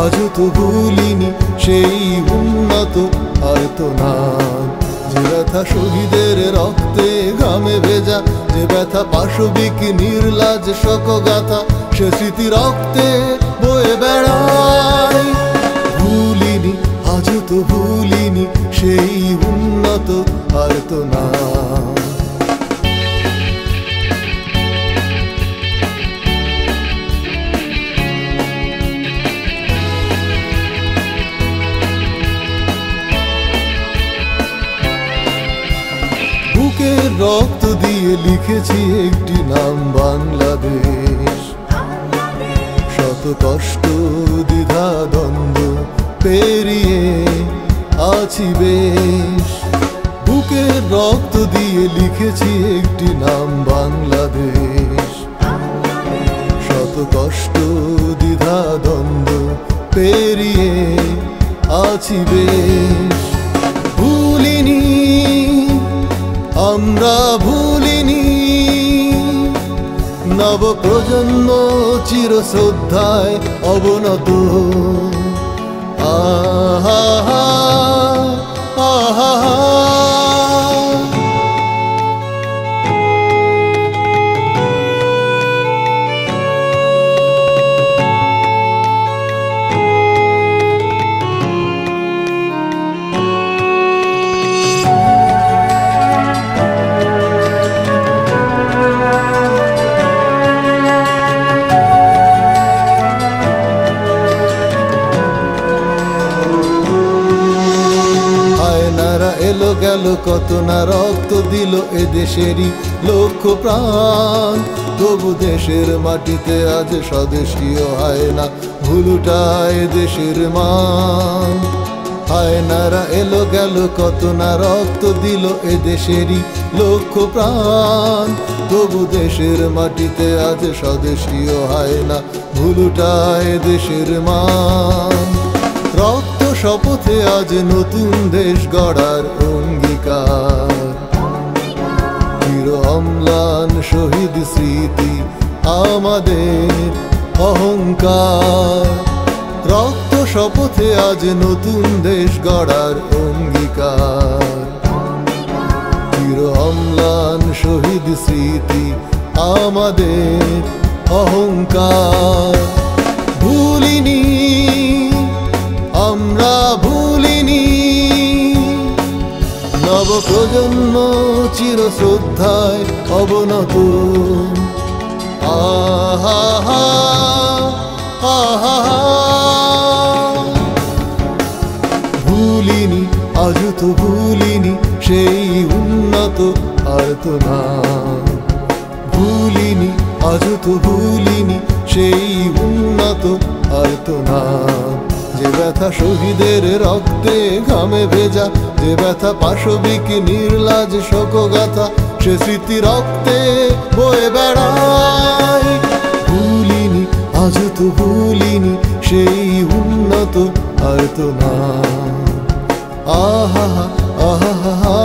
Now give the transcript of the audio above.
আজও তো ভুলিনি সেই উন্নত আর্তনাদ। যে ব্যথা শহীদের রক্তে ঘামে ভেজা, যে ব্যথা পাশবিক নির্লাজ শোকগাথা, সে স্মৃতি রক্তে বয়ে বেড়ায়। ভুলিনি, আজও তো ভুলিনি সেই উন্নত আর্তনাদ। বুকের রক্ত দিয়ে লিখেছি একটি নাম বাংলাদেশ। শত কষ্ট দ্বিধা দ্বন্দ্ব পেরিয়ে আছি বেশ। বুকের রক্ত দিয়ে লিখেছি একটি নাম বাংলাদেশ। শত কষ্ট দ্বিধা দ্বন্দ্ব পেরিয়ে আছি বেশ। ভুলিনি, আমরা ভুলিনি, নব প্রজন্ম চির শ্রদ্ধায় অবনত। আহা আহা এলো গেল কত না রক্ত দিল এ দেশেরই লক্ষ প্রাণ। তবু দেশের মাটিতে আজ স্বদেশীয় হয় না ভুলুটায় দেশের মান। হায়নারা এলো গেল কত না রক্ত দিল এ দেশেরই লক্ষ প্রাণ। তবু দেশের মাটিতে আজ স্বদেশীয় হয় না ভুলুটায় দেশের মান। রক্ত শপথে আজ নতুন দেশ গড়ার অঙ্গীকার। চির অম্লান শহীদ স্মৃতি আমাদের অহংকার। রক্ত শপথে আজ নতুন দেশ গড়ার অঙ্গীকার। চির অম্লান শহীদ স্মৃতি আমাদের অহংকার। ভুলিনি, আমরা ভুলিনি, নব প্রজন্ম চির শ্রদ্ধায় অবনত। আহা আহা ভুলিনি, আজও তো ভুলিনি সেই উন্নত আর্তনাদ। ভুলিনি, আজও তো ভুলিনি সেই উন্নত আর্তনাদ। যে ব্যথা শহীদের রক্তে ঘামে ভেজা, যে ব্যথা পাশবিক নির্লাজ শোকগাথা, সে স্মৃতি রক্তে বয়ে বেড়ায়। ভুলিনি, আজও তো ভুলিনি সেই উন্নত আর্তনাদ। আহা আহা